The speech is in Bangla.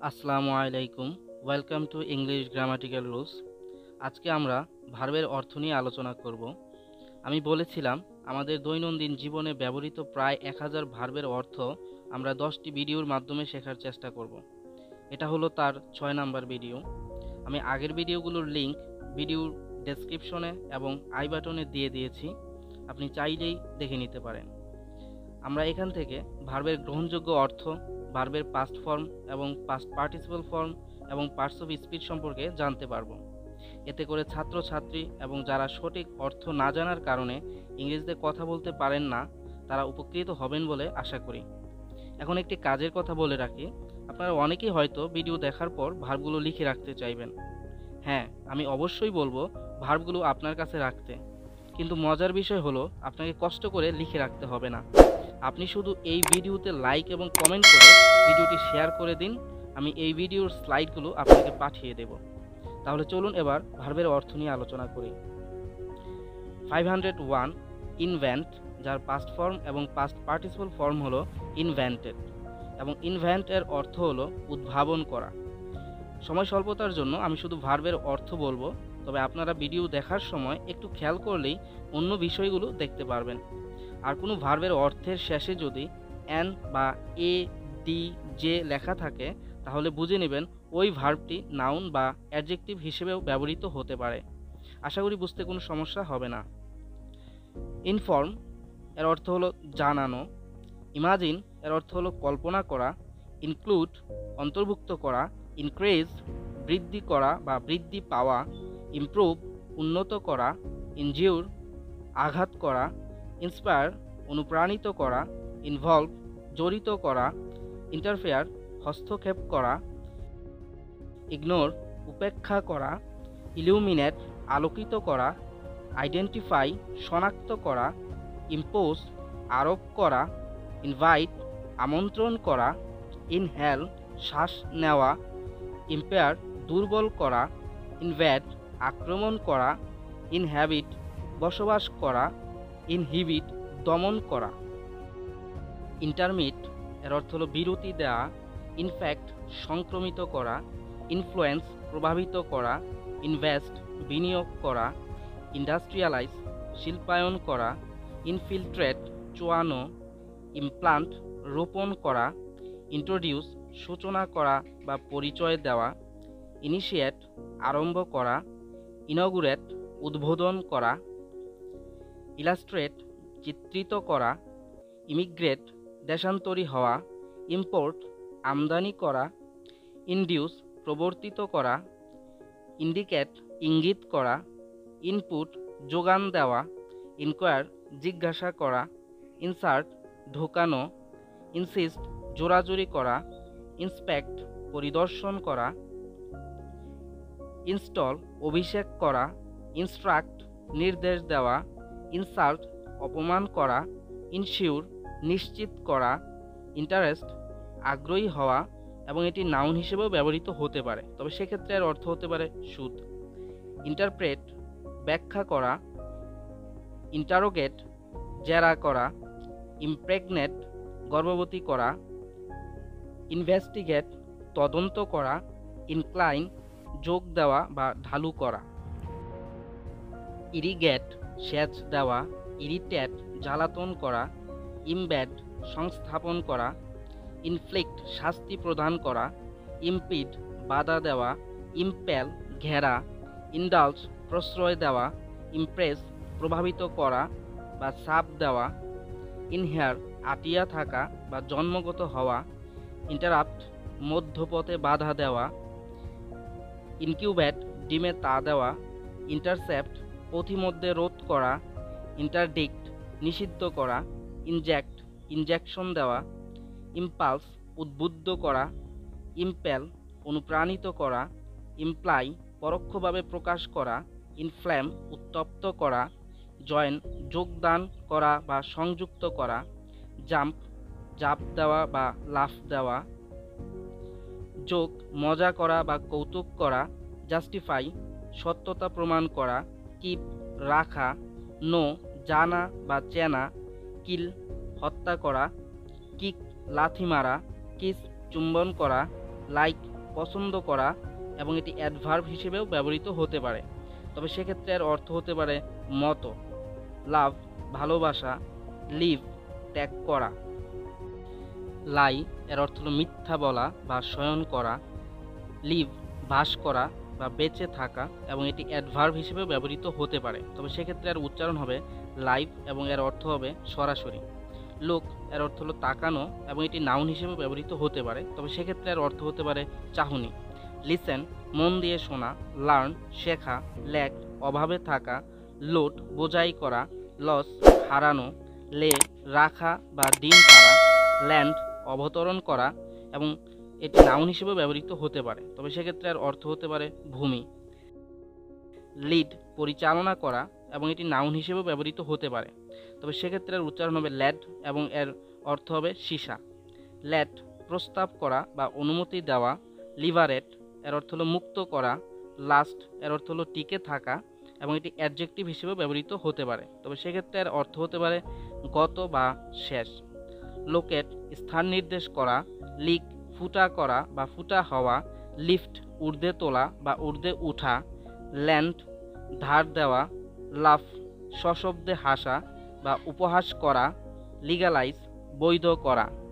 আসসালামু আলাইকুম। Welcome to English grammatical rules. আজকে আমরা ভার্বের অর্থ নিয়ে আলোচনা করব। আমি বলেছিলাম আমাদের দৈনন্দিন জীবনে ব্যবহৃত প্রায় 1000 ভার্বের অর্থ আমরা 10টি ভিডিওর মাধ্যমে শেখার চেষ্টা করব। এটা হলো তার 6 নাম্বার ভিডিও। আমি আগের ভিডিওগুলোর লিংক ভিডিওর ডেসক্রিপশনে এবং আই বাটনে দিয়ে দিয়েছি, আপনি চাইলেই দেখে নিতে পারেন। আমরা এখান থেকে ভার্বের গ্রহণযোগ্য অর্থ, ভার্বের পাস্ট ফর্ম এবং পাস্ট পার্টিসিপল ফর্ম এবং পার্টস অফ স্পিচ সম্পর্কে জানতে পারবো। এতে করে ছাত্রছাত্রী এবং যারা সঠিক অর্থ না জানার কারণে ইংরেজিতে কথা বলতে পারেন না, তারা উপকৃত হবেন বলে আশা করি। এখন একটি কাজের কথা বলে রাখি, আপনারা অনেকেই হয়তো ভিডিও দেখার পর ভার্বগুলো লিখে রাখতে চাইবেন। হ্যাঁ, আমি অবশ্যই বলবো ভার্বগুলো আপনার কাছে রাখতে, কিন্তু মজার বিষয় হলো আপনাকে কষ্ট করে লিখে রাখতে হবে না। আপনি শুধু এই ভিডিওতে লাইক এবং কমেন্ট করে ভিডিওটি শেয়ার করে দিন, আমি এই ভিডিওর স্লাইডগুলো আপনাকে পাঠিয়ে দেব। তাহলে চলুন এবার ভার্বের অর্থ নিয়ে আলোচনা করি। 501 ইনভেন্ট, যার পাস্ট ফর্ম এবং পাস্ট পার্টিসিপল ফর্ম হলো ইনভেন্টেড, এবং ইনভেন্ট এর অর্থ হলো উদ্ভাবন করা। সময় স্বল্পতার জন্য আমি শুধু ভার্বের অর্থ বলবো, তবে আপনারা ভিডিও দেখার সময় একটু খেয়াল করলেই অন্য বিষয়গুলো দেখতে পারবেন। আর কোনো ভার্বের অর্থের শেষে যদি এন বা এ ডি জে লেখা থাকে, তাহলে বুঝে নেবেন ওই ভার্বটি নাউন বা অ্যাডজেক্টিভ হিসেবেও ব্যবহৃত হতে পারে। আশা করি বুঝতে কোনো সমস্যা হবে না। ইনফর্ম এর অর্থ হলো জানানো। ইমাজিন এর অর্থ হলো কল্পনা করা। ইনক্লুড অন্তর্ভুক্ত করা। ইনক্রিজ বৃদ্ধি করা বা বৃদ্ধি পাওয়া। ইমপ্রুভ উন্নত করা। ইনজিউর আঘাত করা। ইন্সপায়ার অনুপ্রাণিত করা। ইনভলভ জড়িত করা। ইন্টারফেয়ার হস্তক্ষেপ করা। ইগনোর উপেক্ষা করা। ইলুমিনেট আলোকিত করা। আইডেন্টিফাই শনাক্ত করা। ইম্পোজ আরোপ করা। ইনভাইট আমন্ত্রণ করা। ইনহেল শ্বাস নেওয়া। ইম্পেয়ার দুর্বল করা। ইনভেড আক্রমণ করা। ইনহ্যাবিট বসবাস করা। ইনহিবিট দমন করা। ইন্টারমিট এর অর্থ হলো বিরতি দেওয়া। ইনফ্যাক্ট সংক্রমিত করা। ইনফ্লুয়েন্স প্রভাবিত করা। ইনভেস্ট বিনিয়োগ করা। ইন্ডাস্ট্রিয়ালাইজ শিল্পায়ন করা। ইনফিলট্রেট চোয়ানো। ইমপ্লান্ট রোপণ করা। ইন্ট্রোডিউস সূচনা করা বা পরিচয় দেওয়া। ইনিশিয়েট আরম্ভ করা। ইনগুরেট উদ্বোধন করা। ইলাস্ট্রেট চিত্রিত করা। ইমিগ্রেট দেশান্তরী হওয়া। ইম্পোর্ট আমদানি করা। ইনডিউস প্রবর্তিত করা। ইন্ডিকেট ইঙ্গিত করা। ইনপুট যোগান দেওয়া। ইনকোয়ার জিজ্ঞাসা করা। ইনসার্ট ঢোকানো। ইনসিস্ট জোরাজুরি করা। ইন্সপেক্ট পরিদর্শন করা। ইনস্টল অভিষেক করা। ইনস্ট্রাক্ট নির্দেশ দেওয়া। ইনসাল্ট অপমান করা। ইনশিওর নিশ্চিত করা। ইন্টারেস্ট আগ্রহী হওয়া, এবং এটি নাউন হিসেবেও ব্যবহৃত হতে পারে, তবে সেক্ষেত্রে এর অর্থ হতে পারে সুদ। ইন্টারপ্রেট ব্যাখ্যা করা। ইন্টারোগেট জেরা করা। ইমপ্রেগনেট গর্ভবতী করা। ইনভেস্টিগেট তদন্ত করা। ইনক্লাইন যোগ দেওয়া বা ঢালু করা। ইরিগেট সেচ দেওয়া। ইরিটেট জ্বালাতন করা। ইমবেড সংস্থাপন করা। ইনফ্লিক্ট শাস্তি প্রদান করা। ইমপিড বাধা দেওয়া। ইম্পেল ঘেরা। ইন্ডালজ প্রশ্রয় দেওয়া। ইমপ্রেস প্রভাবিত করা বা চাপ দেওয়া। ইনহেয়ার আটিয়া থাকা বা জন্মগত হওয়া। ইন্টারাপ্ট মধ্যপথে বাধা দেওয়া। ইনকিউবেট ডিমে তা দেওয়া। ইন্টারসেপ্ট পথিমধ্যে রোধ করা। ইন্টারডিক্ট নিষিদ্ধ করা। ইনজেক্ট ইনজেকশন দেওয়া। ইম্পালস উদ্বুদ্ধ করা। ইম্পেল অনুপ্রাণিত করা। ইমপ্লাই পরোক্ষভাবে প্রকাশ করা। ইনফ্ল্যাম উত্তপ্ত করা। জয়েন যোগদান করা বা সংযুক্ত করা। জাম্প জাপ দেওয়া বা লাফ দেওয়া। যোগ মজা করা বা কৌতুক করা। জাস্টিফাই সত্যতা প্রমাণ করা। কিপ রাখা। নো জানা বা চেনা। কিল হত্যা করা। কিক লাথি মারা। কিস চুম্বন করা। লাইক পছন্দ করা এবং এটি অ্যাডভার্ব হিসেবেও ব্যবহৃত হতে পারে। তবে সেক্ষেত্রে এর অর্থ হতে পারে মতো, লাভ ভালোবাসা, লিভ ত্যাগ করা। লাই এর অর্থ হলো মিথ্যা বলা বা শয়ন করা, লিভ বাস করা বা বেঁচে থাকা এবং এটি অ্যাডভার্ব হিসেবে ব্যবহৃত হতে পারে। তবে সেক্ষেত্রে এর উচ্চারণ হবে লাইভ এবং এর অর্থ হবে সরাসরি। লুক এর অর্থ হলো তাকানো এবং এটি নাউন হিসেবে ব্যবহৃত হতে পারে। তবে সেক্ষেত্রে এর অর্থ হতে পারে চাহনি। লিসেন মন দিয়ে শোনা, লার্ন শেখা, ল্যাক অভাবে থাকা, লোড বোঝাই করা, লস হারানো, লে রাখা বা ডিম পাড়া, ল্যান্ড অবতরণ করা এবং এটি নাউন হিসেবে ব্যবহৃত হতে পারে। তবে সেক্ষেত্রে এর অর্থ হতে পারে ভূমি। লিড পরিচালনা করা এবং এটি নাউন হিসেবেও ব্যবহৃত হতে পারে। তবে সেক্ষেত্রে এর উচ্চারণ হবে ল্যাড এবং এর অর্থ হবে সীসা। ল্যাট প্রস্তাব করা বা অনুমতি দেওয়া, লিভারেট এর অর্থ হলো মুক্ত করা, লাস্ট এর অর্থ হলো টিকে থাকা এবং এটি অ্যাডজেক্টিভ হিসেবে ব্যবহৃত হতে পারে। তবে সেক্ষেত্রে এর অর্থ হতে পারে গত বা শেষ। লোকেট স্থান নির্দেশ করা, লিক ফুটা করা বা ফুটা হওয়া, লিফট ঊর্ধ্বে তোলা বা ঊর্ধ্বে উঠা, ল্যান্ড ধার দেওয়া, লাফ সশব্দে হাসা বা উপহাস করা, লিগালাইজ বৈধ করা।